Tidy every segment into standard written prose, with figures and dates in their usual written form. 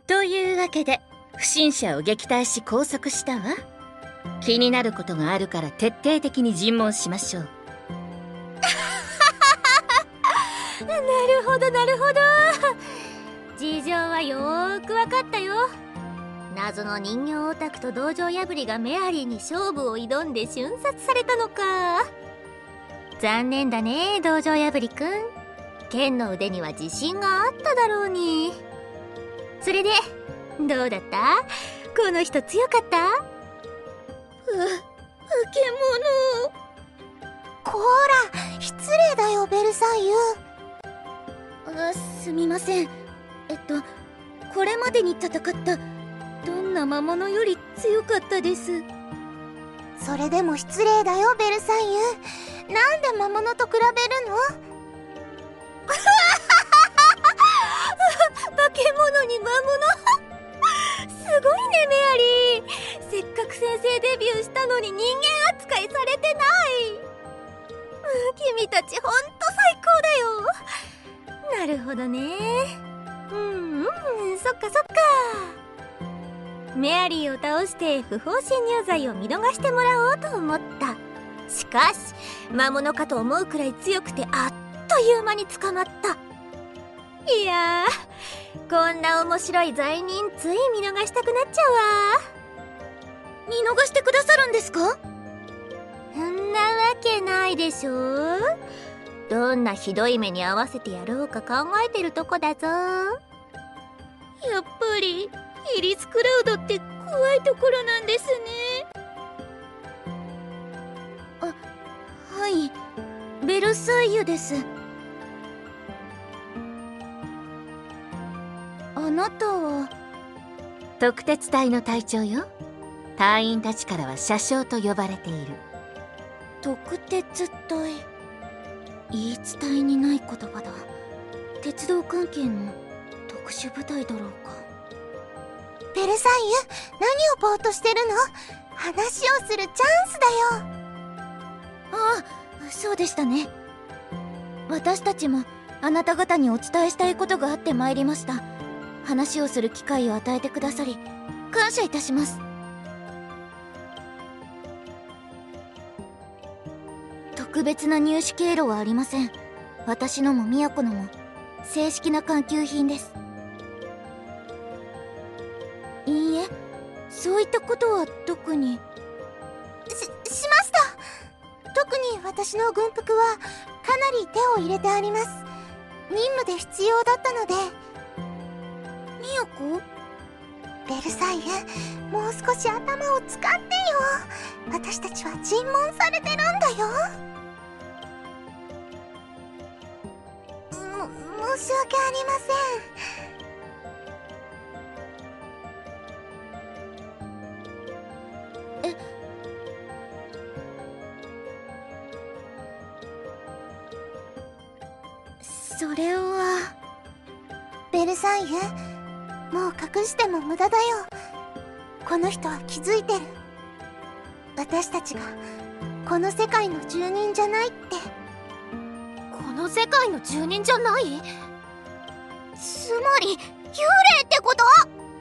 というわけで不審者を撃退し拘束したわ。気になることがあるから徹底的に尋問しましょう。 なるほどなるほど。事情はよーくわかったよ。謎の人形オタクと道場破りがメアリーに勝負を挑んで瞬殺されたのか。残念だね道場破りくん。剣の腕には自信があっただろうに。それでどうだった？この人強かった？ 化け物。 こーら、失礼だよベルサイユ。 すみません。これまでに戦ったどんな魔物より強かったです。 それでも失礼だよベルサイユ。なんで魔物と比べるの？ 化け物に魔物すごいねメアリー。せっかく先生デビューしたのに人間扱いされてない。君たちほんと最高だよ。なるほどね。そっかそっか。メアリーを倒して不法侵入罪を見逃してもらおうと思った。しかし魔物かと思うくらい強くてあっという間に捕まった。いやー、こんな面白い罪人つい見逃したくなっちゃうわ。 見逃してくださるんですか？ そんなわけないでしょ。どんなひどい目に遭わせてやろうか考えてるとこだぞ。 やっぱりイリス・クラウドって怖いところなんですね。はい、ベルサイユです。あなたは特鉄隊の隊長よ。隊員たちからは車掌と呼ばれている。特鉄隊、言い伝えにない言葉だ。鉄道関係の特殊部隊だろうか。 ベルサイユ、何をぼーっとしてるの？話をするチャンスだよ。 ああ、そうでしたね。私たちもあなた方にお伝えしたいことがあって参りました。話をする機会を与えてくださり感謝いたします。特別な入手経路はありません。私のも都のも正式な官給品です。いいえ、そういったことは特に。 しました。特に私の軍服はかなり手を入れてあります。任務で必要だったので。 都？ ベルサイユ、もう少し頭を使ってよ。私たちは尋問されてるんだよ。申し訳ありません。それはベルサイユ、もう隠しても無駄だよ。この人は気づいてる。私たちがこの世界の住人じゃないって。 この世界の住人じゃない？つまり幽霊ってこと？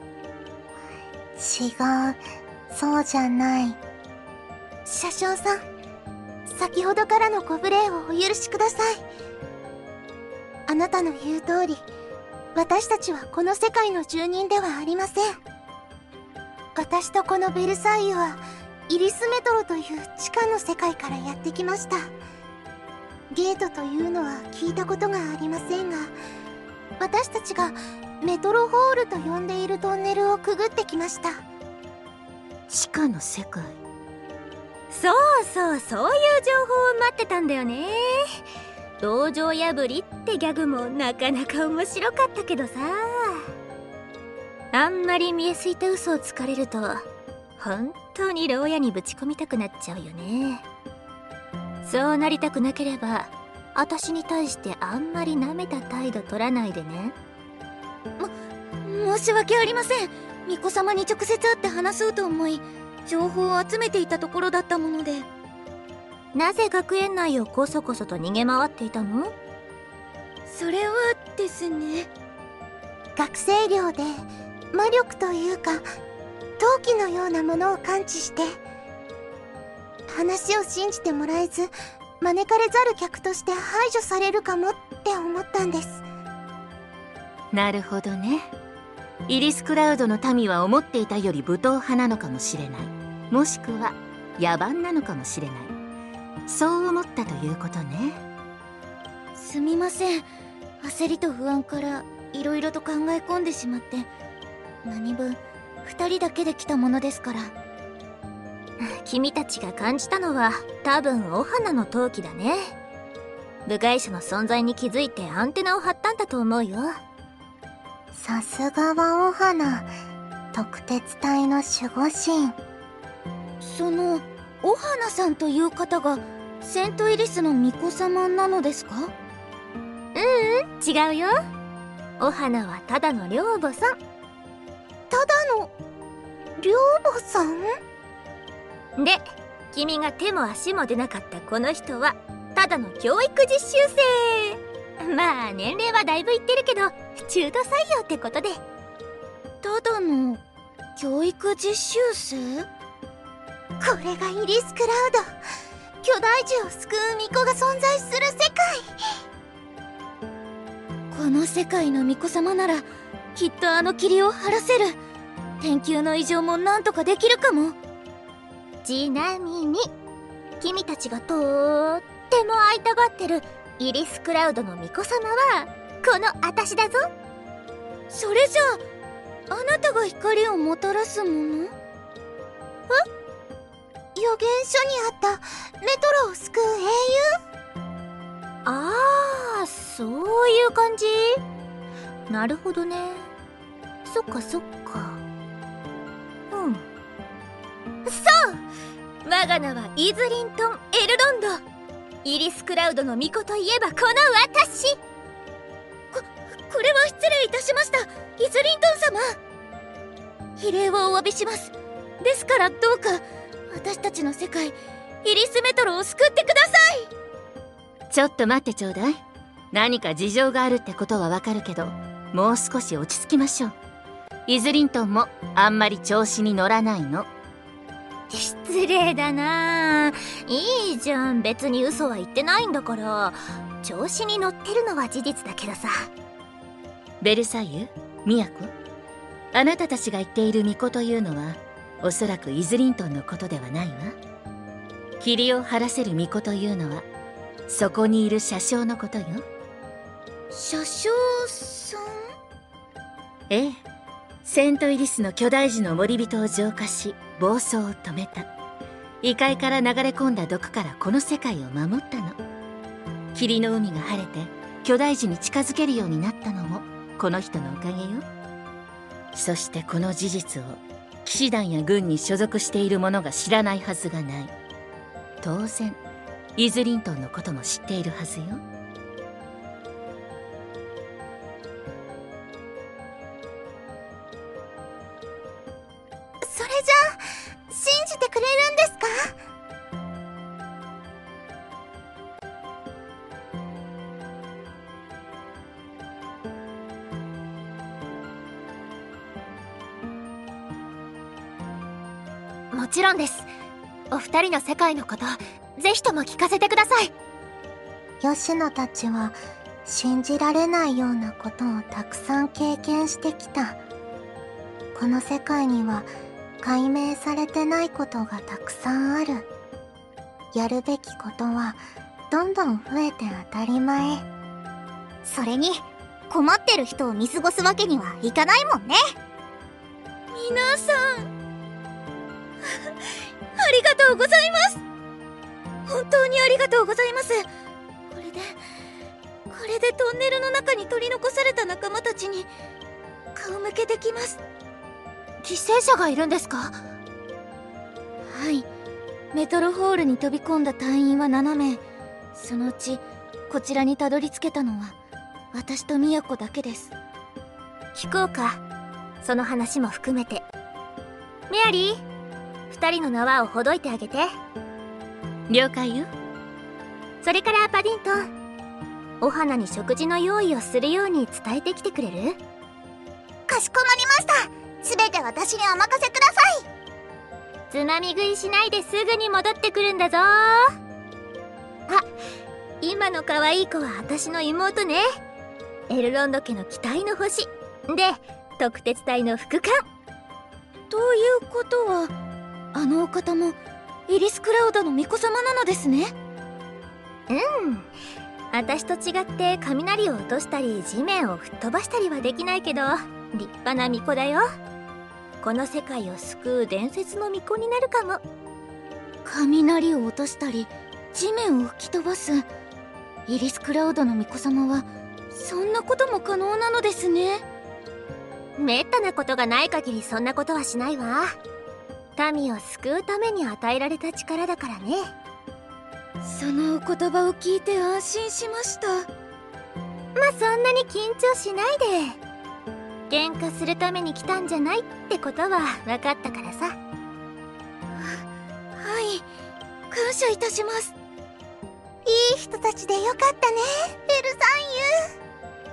違う、そうじゃない。車掌さん、先ほどからのご無礼をお許しください。あなたの言う通り、私たちはこの世界の住人ではありません。私とこのベルサイユはイリスメトロという地下の世界からやってきました。ゲートというのは聞いたことがありませんが、私たちがメトロホールと呼んでいるトンネルをくぐってきました。 地下の世界。 そういう情報を待ってたんだよね。道場破りってギャグもなかなか面白かったけどさ、あんまり見えすいた嘘をつかれると本当に牢屋にぶち込みたくなっちゃうよね。そうなりたくなければ私に対してあんまり舐めた態度取らないでね。 申し訳ありません。巫女様に直接会って話そうと思い情報を集めていたところだったもので。 なぜ学園内をこそこそと逃げ回っていたの？ それはですね、 学生寮で魔力というか陶器のようなものを感知して、話を信じてもらえず招かれざる客として排除されるかもって思ったんです。 なるほどね。イリスクラウドの民は思っていたより武闘派なのかもしれない。もしくは野蛮なのかもしれない。そう思ったということね。 すみません、焦りと不安からいろいろと考え込んでしまって。何分2人だけで来たものですから。君たちが感じたのは多分お花の陶器だね。部外者の存在に気づいてアンテナを張ったんだと思うよ。 さすがはお花、特鉄隊の守護神。 そのお花さんという方がセントイリスの巫女様なのですか？違うよ。お花はただの寮母さん。 ただの寮母さん？ で、君が手も足も出なかったこの人はただの教育実習生。まあ年齢はだいぶいってるけど中途採用ってことで。ただの教育実習生？ これがイリスクラウド、巨大樹を救う巫女が存在する世界。 この世界の巫女様ならきっとあの霧を晴らせる。天球の異常もなんとかできるかも。ちなみに君たちがとっても会いたがってるイリスクラウドの巫女様はこの私だぞ。それじゃああなたが光をもたらすもの？ 予言書にあったメトロを救う英雄？ ああ、そういう感じ。なるほどね。そっかそっか。そう、我が名はイズリントン・エルロンド。イリスクラウドの巫女といえばこの私。これは失礼いたしました、イズリントン様。非礼をお詫びします。ですからどうか私たちの世界イリスメトロを救ってください。 ちょっと待ってちょうだい。何か事情があるってことはわかるけど、もう少し落ち着きましょう。イズリントンもあんまり調子に乗らないの。 失礼だなあ。いいじゃん、別に嘘は言ってないんだから。調子に乗ってるのは事実だけどさ。 ベルサイユ、ミヤコ、あなたたちが言っている巫女というのはおそらくイズリントンのことではないわ。霧を晴らせる巫女というのはそこにいる車掌のことよ。 車掌さん？ ええ、セントイリスの巨大樹の森人を浄化し暴走を止めた。異界から流れ込んだ毒からこの世界を守ったの。霧の海が晴れて巨大樹に近づけるようになったのもこの人のおかげよ。そしてこの事実を騎士団や軍に所属している者が知らないはずがない。当然イズリントンのことも知っているはずよ。 それじゃあ信じてくれるんですか？ もちろんです。お二人の世界のことぜひとも聞かせてください。 吉野たちは信じられないようなことをたくさん経験してきた。この世界には解明されてないことがたくさんある。やるべきことはどんどん増えて当たり前。 それに困ってる人を見過ごすわけにはいかないもんね。皆さんありがとうございます。本当にありがとうございます。これでトンネルの中に取り残された仲間たちに顔向けできます。犠牲者がいるんですか？はい、メトロホールに飛び込んだ隊員は7名。そのうちこちらにたどり着けたのは私とミヤコだけです。聞こうか、その話も含めて。メアリー、2人の縄をほどいてあげて。 了解よ。 それからパディントン、お花に食事の用意をするように伝えてきてくれる？ かしこまりました。 全て私にお任せください。 つまみ食いしないですぐに戻ってくるんだぞ。今の可愛い子は私の妹ね。エルロンド家の期待の星で、特鉄隊の副官。 ということは、あのお方もイリス・クラウドの巫女様なのですね。 私と違って雷を落としたり地面を吹っ飛ばしたりはできないけど、立派な巫女だよ。この世界を救う伝説の巫女になるかも。 雷を落としたり地面を吹き飛ばすイリス・クラウドの巫女様は、そんなことも可能なのですね。 めったなことがない限りそんなことはしないわ。民を救うために与えられた力だからね。 そのお言葉を聞いて安心しました。 そんなに緊張しないで。喧嘩するために来たんじゃないってことは分かったからさ。 はい、感謝いたします。 いい人たちでよかったね、ベルサンユ。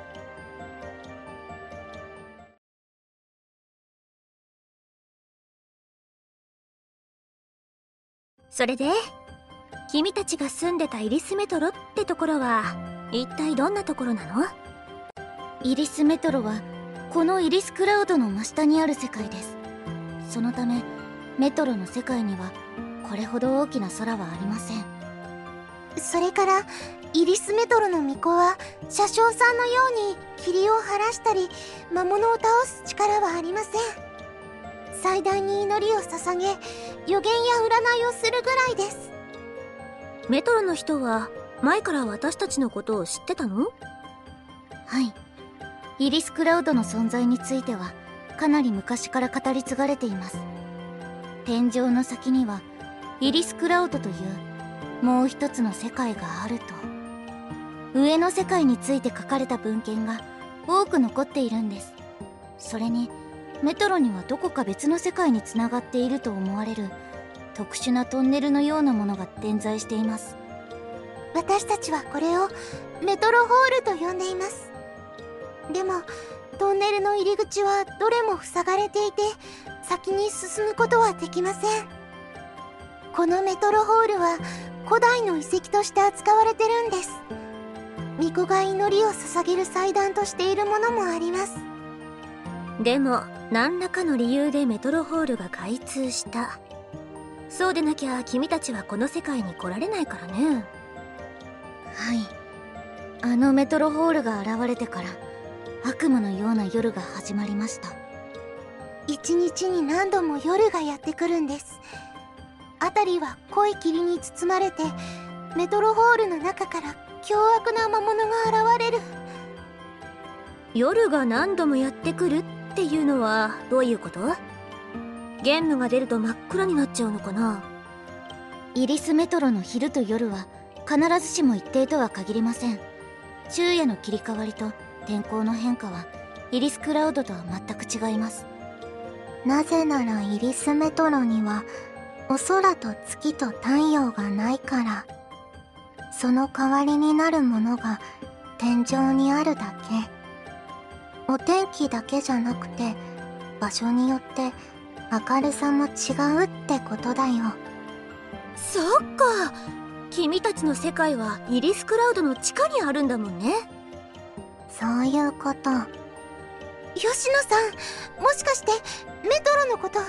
それで君たちが住んでたイリスメトロってところは一体どんなところなの？ イリスメトロはこのイリス・クラウドの真下にある世界です。そのためメトロの世界にはこれほど大きな空はありません。 それからイリスメトロの巫女は車掌さんのように霧を晴らしたり魔物を倒す力はありません。祭壇に祈りを捧げ、予言や占いをするぐらいです。 メトロの人は前から私たちのことを知ってたの？ はい、イリス・クラウドの存在についてはかなり昔から語り継がれています。天井の先にはイリス・クラウドというもう一つの世界があると。上の世界について書かれた文献が多く残っているんです。それにメトロにはどこか別の世界につながっていると思われる特殊なトンネルのようなものが点在しています。 私たちはこれをメトロホールと呼んでいます。でもトンネルの入り口はどれも塞がれていて、先に進むことはできません。このメトロホールは古代の遺跡として扱われてるんです。巫女が祈りを捧げる祭壇としているものもあります。 でも何らかの理由でメトロホールが開通した。そうでなきゃ君たちはこの世界に来られないからね。 はい、あのメトロホールが現れてから悪夢のような夜が始まりました。 一日に何度も夜がやってくるんです。辺りは濃い霧に包まれて、メトロホールの中から凶悪な魔物が現れる。 夜が何度もやってくるっていうのはどういうこと？ゲームが出ると真っ暗になっちゃうのかな？ イリスメトロの昼と夜は必ずしも一定とは限りません。昼夜の切り替わりと天候の変化はイリス・クラウドとは全く違います。 なぜならイリスメトロにはお空と月と太陽がないから。その代わりになるものが天井にあるだけ。お天気だけじゃなくて場所によって明るさも違うってことだよ。 そっか、君たちの世界はイリス・クラウドの地下にあるんだもんね。 そういうこと。吉野さん、もしかしてメトロのこと知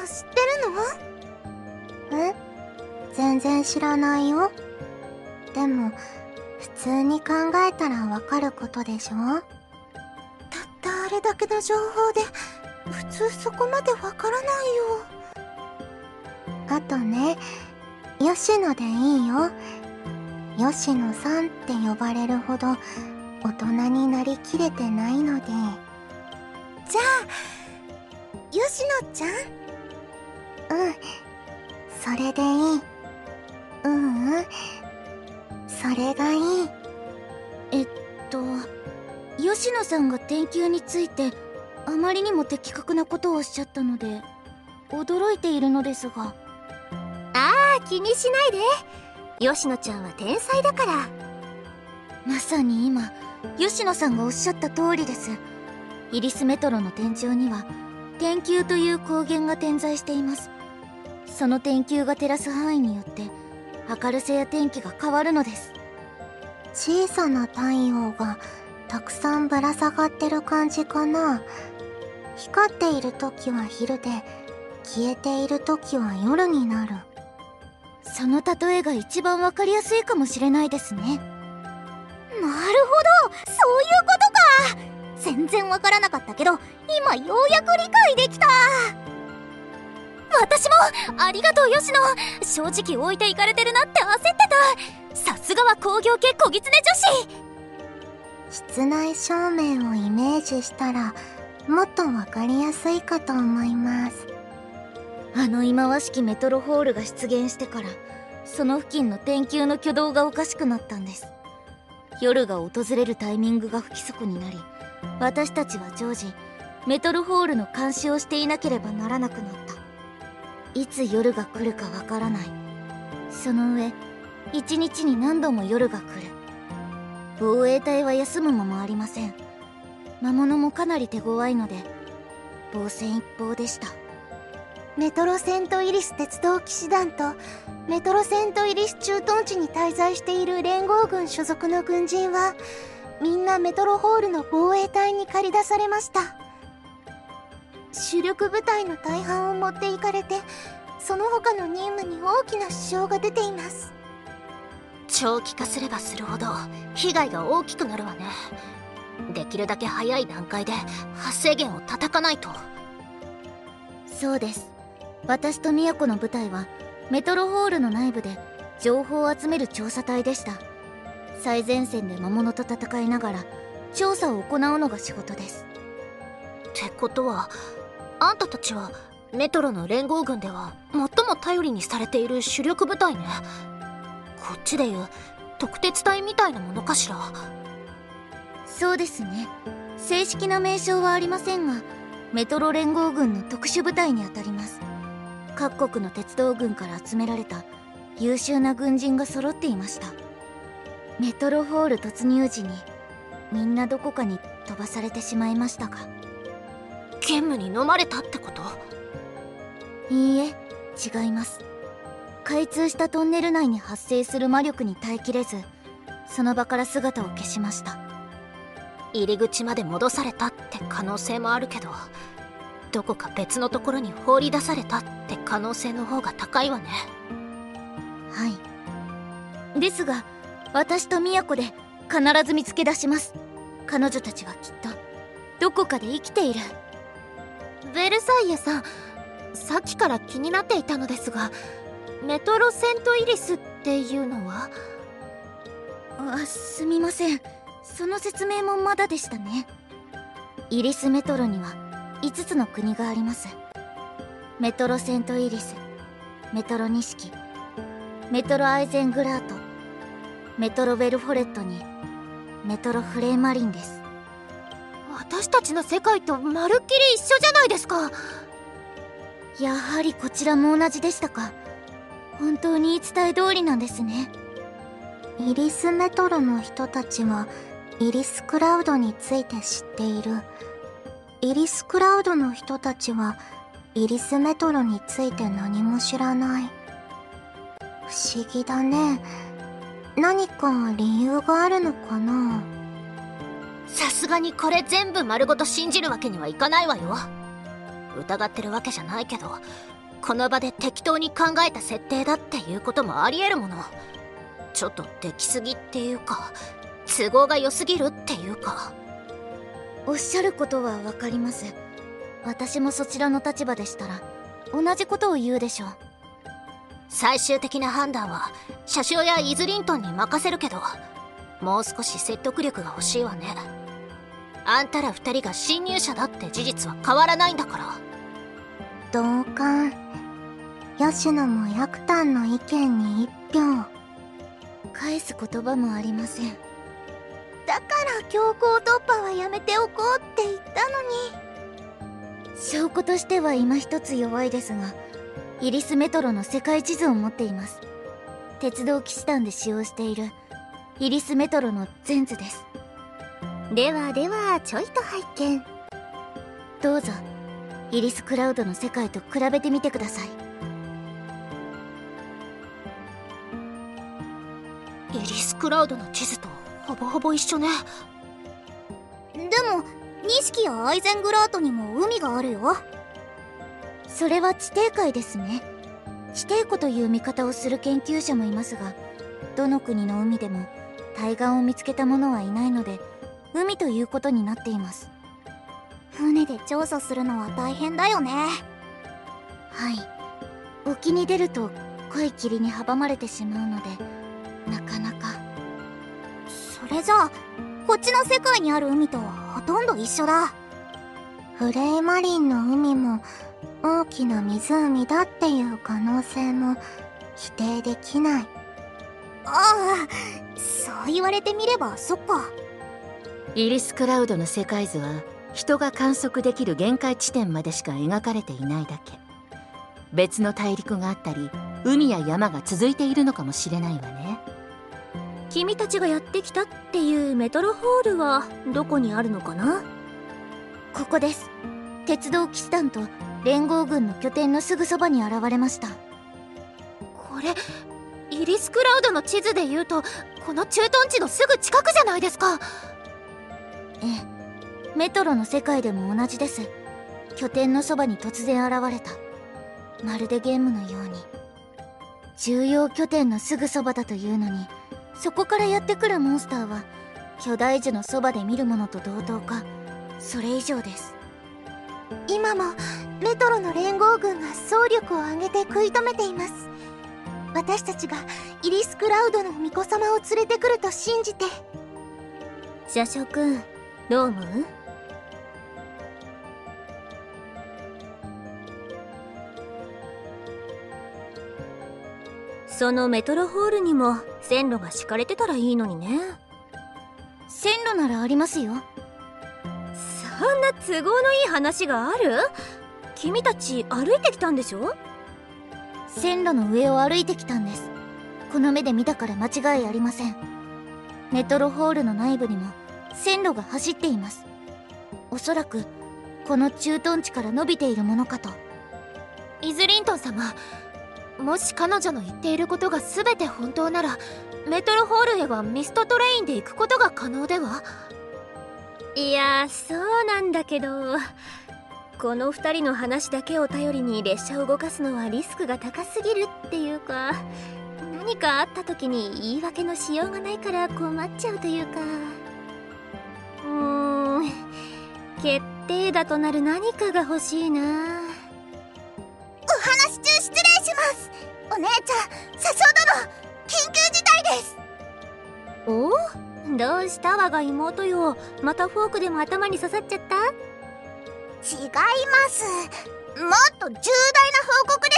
ってるの？全然知らないよ。でも普通に考えたらわかることでしょ。たったあれだけの情報で普通そこまでわからないよ。あとね、吉野でいいよ。吉野さんって呼ばれるほど大人になりきれてないので。じゃあ吉野ちゃん？それでいい。それがいい。 吉野さんが天球についてあまりにも的確なことをおっしゃったので驚いているのですが。 気にしないで。吉野ちゃんは天才だから。 まさに今吉野さんがおっしゃった通りです。イリスメトロの天井には天球という光源が点在しています。その天球が照らす範囲によって明るさや天気が変わるのです。 小さな太陽がたくさんぶら下がってる感じかな。光っている時は昼で、消えている時は夜になる。 その例えが一番わかりやすいかもしれないですね。なるほど、そういうことか。全然わからなかったけど、今ようやく理解できた。私もありがとう吉野。正直置いていかれてるなって焦ってた。さすがは工業系小狐女子。 室内照明をイメージしたらもっとわかりやすいかと思います。 あの忌まわしきメトロホールが出現してから、その付近の天球の挙動がおかしくなったんです。夜が訪れるタイミングが不規則になり、私たちは常時メトロホールの監視をしていなければならなくなった。いつ夜が来るかわからない。その上、一日に何度も夜が来る。防衛隊は休む間もありません。魔物もかなり手強いので防戦一方でした。 メトロセントイリス鉄道騎士団とメトロセントイリス駐屯地に滞在している連合軍所属の軍人はみんなメトロホールの防衛隊に駆り出されました。主力部隊の大半を持っていかれて、その他の任務に大きな支障が出ています。 長期化すればするほど被害が大きくなるわね。できるだけ早い段階で発生源を叩かないと。 そうです。私と宮子の部隊はメトロホールの内部で情報を集める調査隊でした。最前線で魔物と戦いながら調査を行うのが仕事です。 ってことはあんたたちはメトロの連合軍では最も頼りにされている主力部隊ね。こっちでいう特鉄隊みたいなものかしら。 そうですね。正式な名称はありませんが、メトロ連合軍の特殊部隊にあたります。各国の鉄道軍から集められた優秀な軍人が揃っていました。メトロホール突入時にみんなどこかに飛ばされてしまいましたが。 ゲームに飲まれたってこと？ いいえ、違います。開通したトンネル内に発生する魔力に耐えきれず、その場から姿を消しました。 入り口まで戻されたって可能性もあるけど、どこか別のところに放り出されたって可能性の方が高いわね。 はい。ですが私と宮子で必ず見つけ出します。彼女たちはきっとどこかで生きている。 ベルサイユさん、さっきから気になっていたのですが、メトロセントイリスっていうのは？ すみません。その説明もまだでしたね。イリスメトロには5つの国があります。メトロセントイリス、メトロ錦、メトロアイゼングラート、メトロベルフォレットにメトロフレーマリンです。 私たちの世界とまるっきり一緒じゃないですか。 やはりこちらも同じでしたか。本当に言い伝え通りなんですね。 イリスメトロの人たちはイリスクラウドについて知っている。イリスクラウドの人たちはイリスメトロについて何も知らない。不思議だね。何か理由があるのかな。 さすがにこれ全部丸ごと信じるわけにはいかないわよ。疑ってるわけじゃないけど、この場で適当に考えた設定だっていうこともありえるもの。ちょっとできすぎっていうか、都合が良すぎるっていうか。 おっしゃることはわかります。私もそちらの立場でしたら同じことを言うでしょう。 最終的な判断は車掌やイズリントンに任せるけど、もう少し説得力が欲しいわね。あんたら2人が侵入者だって事実は変わらないんだから。 同感。吉野もヤクタンの意見に1票。 返す言葉もありません。 だから強行突破はやめておこうって言ったのに。 証拠としては今一つ弱いですが、イリスメトロの世界地図を持っています。鉄道騎士団で使用しているイリスメトロの全図です。 ではちょいと拝見。 どうぞ。 イリス・クラウドの世界と比べてみてください。 イリスクラウドの地図とほぼほぼ一緒ね。でも錦やアイゼングラートにも海があるよ。 それは地底海ですね。地底湖という見方をする研究者もいますが、どの国の海でも対岸を見つけた者はいないので、海ということになっています。 船で調査するのは大変だよね。 はい。沖に出ると濃い霧に阻まれてしまうので、なかなか。 それじゃあこっちの世界にある海とほとんど一緒だ。 フレイマリンの海も大きな湖だっていう可能性も否定できない。 ああ、そう言われてみればそっか。 イリス・クラウドの世界図は人が観測できる限界地点までしか描かれていないだけ。別の大陸があったり海や山が続いているのかもしれないわね。 君たちがやってきたっていうメトロホールはどこにあるのかな？ ここです。鉄道騎士団と連合軍の拠点のすぐそばに現れました。 これイリス・クラウドの地図で言うとこの駐屯地のすぐ近くじゃないですか。 ええ、メトロの世界でも同じです。拠点のそばに突然現れた。まるでゲームのように。重要拠点のすぐそばだというのに、そこからやってくるモンスターは巨大樹のそばで見るものと同等かそれ以上です。今もメトロの連合軍が総力を挙げて食い止めています。私たちがイリス・クラウドの巫女様を連れてくると信じて。 車掌くん、どう思う？そのメトロホールにも線路が敷かれてたらいいのにね。 線路ならありますよ。 そんな都合のいい話がある？君たち歩いてきたんでしょ？ 線路の上を歩いてきたんです。この目で見たから間違いありません。メトロホールの内部にも線路が走っています。おそらくこの駐屯地から伸びているものかと。 イズリントン様、もし彼女の言っていることが全て本当ならメトロホールへはミストトレインで行くことが可能では？いや、そうなんだけど、この2人の話だけを頼りに列車を動かすのはリスクが高すぎるっていうか、何かあった時に言い訳のしようがないから困っちゃうというか。決定打となる何かが欲しいな。お話中失礼します。お姉ちゃん、車掌殿、緊急事態です。 お？どうした我が妹よ。またフォークでも頭に刺さっちゃった？ 違います。もっと重大な報告です。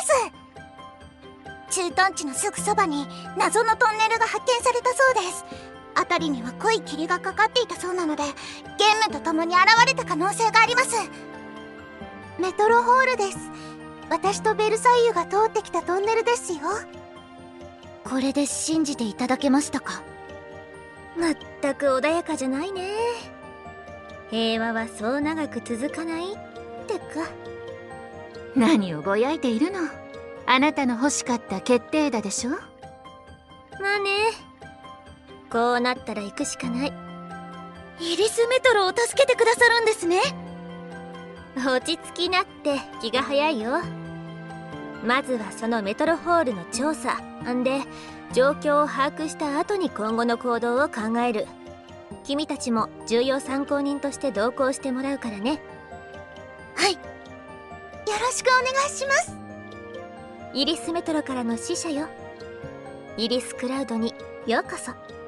駐屯地のすぐそばに謎のトンネルが発見されたそうです。辺りには濃い霧がかかっていたそうなので、ゲームとともに現れた可能性があります。メトロホールです。私とベルサイユが通ってきたトンネルですよ。これで信じていただけましたか？ まったく穏やかじゃないね。平和はそう長く続かないってか。 何をぼやいているの。あなたの欲しかった決定打でしょ。 まあね、こうなったら行くしかない。 イリスメトロを助けてくださるんですね。 落ち着きなって、気が早いよ。まずはそのメトロホールの調査んで、状況を把握した後に今後の行動を考える。君たちも重要参考人として同行してもらうからね。 はい、よろしくお願いします。 イリスメトロからの使者よ。イリスクラウドにようこそ。